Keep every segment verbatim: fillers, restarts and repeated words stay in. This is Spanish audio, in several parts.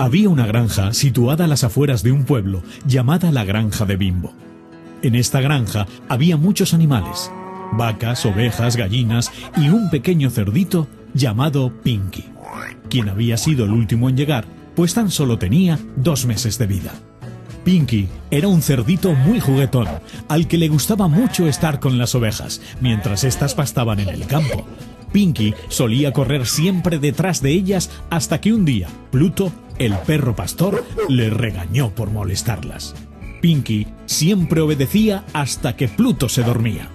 Había una granja situada a las afueras de un pueblo llamada la Granja de Bimbo. En esta granja había muchos animales: vacas, ovejas, gallinas y un pequeño cerdito llamado Pinky, quien había sido el último en llegar, pues tan solo tenía dos meses de vida. Pinky era un cerdito muy juguetón, al que le gustaba mucho estar con las ovejas, mientras éstas pastaban en el campo. Pinky solía correr siempre detrás de ellas hasta que un día Pluto, el perro pastor, le regañó por molestarlas. Pinky siempre obedecía hasta que Pluto se dormía.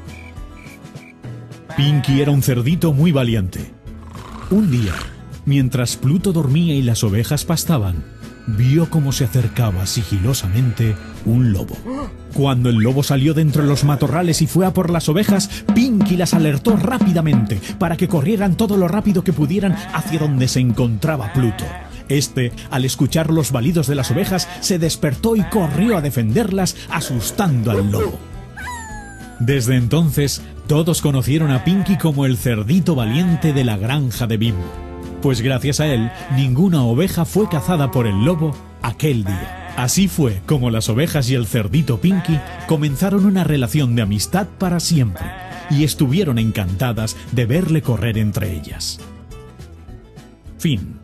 Pinky era un cerdito muy valiente. Un día, mientras Pluto dormía y las ovejas pastaban, vio cómo se acercaba sigilosamente un lobo. Cuando el lobo salió de entre los matorrales y fue a por las ovejas, Pinky las alertó rápidamente para que corrieran todo lo rápido que pudieran hacia donde se encontraba Pluto. Este, al escuchar los balidos de las ovejas, se despertó y corrió a defenderlas, asustando al lobo. Desde entonces, todos conocieron a Pinky como el cerdito valiente de la Granja de Bimbo, pues gracias a él, ninguna oveja fue cazada por el lobo aquel día. Así fue como las ovejas y el cerdito Pinky comenzaron una relación de amistad para siempre, y estuvieron encantadas de verle correr entre ellas. Fin.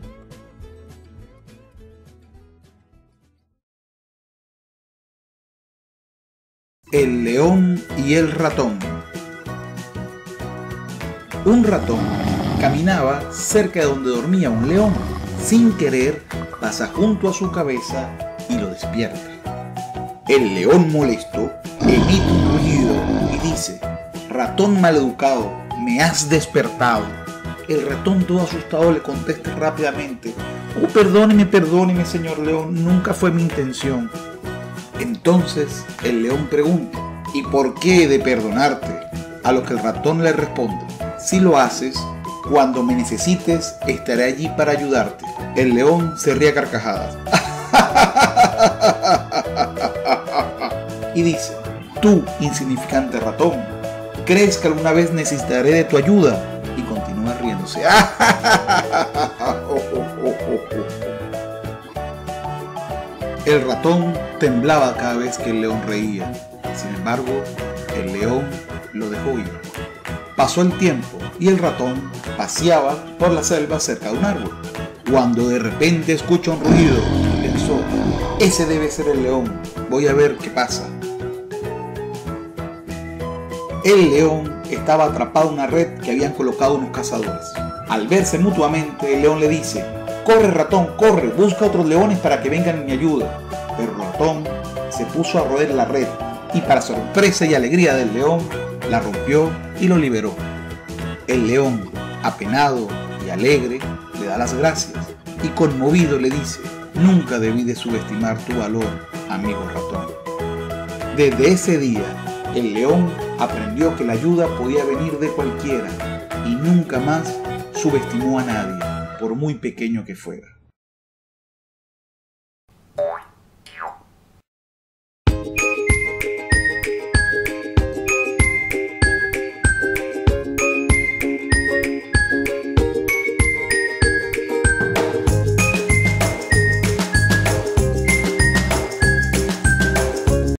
El león y el ratón. Un ratón caminaba cerca de donde dormía un león. Sin querer, pasa junto a su cabeza y lo despierta. El león, molesto, emite un rugido y dice: «Ratón maleducado, me has despertado». El ratón, todo asustado, le contesta rápidamente: «Oh, perdóneme, perdóneme, señor león, nunca fue mi intención». Entonces el león pregunta: «¿Y por qué he de perdonarte?». A lo que el ratón le responde: «Si lo haces, cuando me necesites, estaré allí para ayudarte». El león se ríe a carcajadas y dice: «Tú, insignificante ratón, ¿crees que alguna vez necesitaré de tu ayuda?». Y continúa riéndose. El ratón temblaba cada vez que el león reía. Sin embargo, el león lo dejó ir. Pasó el tiempo y el ratón paseaba por la selva cerca de un árbol, cuando de repente escucha un ruido y pensó: «Ese debe ser el león, voy a ver qué pasa». El león estaba atrapado en una red que habían colocado unos cazadores. Al verse mutuamente, el león le dice: «Corre, ratón, corre, busca otros leones para que vengan en mi ayuda». Pero el ratón se puso a roer la red y, para sorpresa y alegría del león, la rompió y lo liberó. El león, apenado y alegre, le da las gracias y conmovido le dice: «Nunca debí de subestimar tu valor, amigo ratón». Desde ese día, el león aprendió que la ayuda podía venir de cualquiera y nunca más subestimó a nadie, por muy pequeño que fuera.